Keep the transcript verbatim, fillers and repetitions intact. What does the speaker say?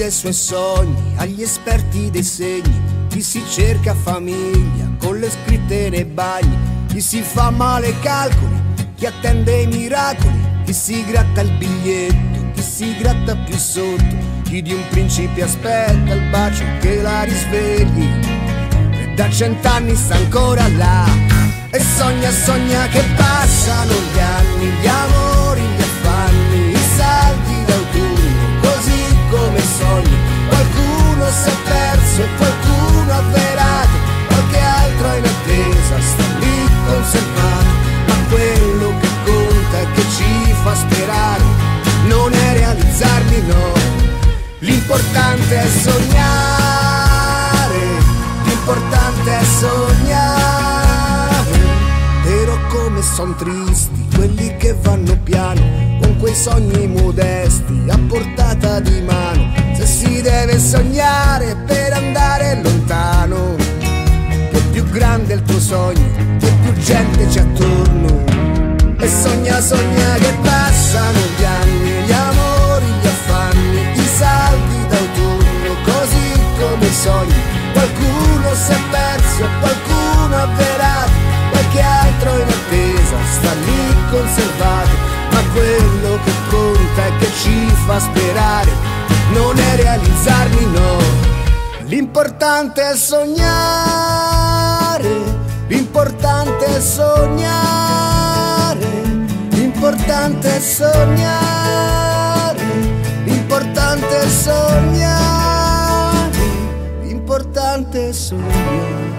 dei suoi sogni, agli esperti dei segni, chi si cerca famiglia con le scritte nei bagni, chi si fa male i calcoli, chi attende i miracoli, chi si gratta il biglietto, chi si gratta più sotto, chi di un principe aspetta il bacio che la risvegli e da cent'anni sta ancora là e sogna, sogna che passano gli anni, gli amori, gli affanni, i saldi d'autunno, così come sogni. Qualcuno si è perso e qualcuno avverato, qualche altro è in attesa, sta lì conservato, ma quello che conta e che ci fa sperare non è realizzarli, no. L'importante è sognare, l'importante è sognare. Però come son tristi quelli che vanno piano, con quei sogni modesti a portata di mano. Se si deve sognare per andare lontano, che più grande è il tuo sogno, che più gente c'è attorno. E sogna, sogna che passano gli anni, gli amori, gli affanni, i saldi d'autunno, così come i sogni. Qualcuno si è perso e qualcuno avverato, qualche altro in attesa, sta lì conservato, ma quello che conta e che ci fa sperare non è realizzarli, no. L'importante è sognare, l'importante è sognare, l'importante è sognare, l'importante è sognare, l'importante è sognare.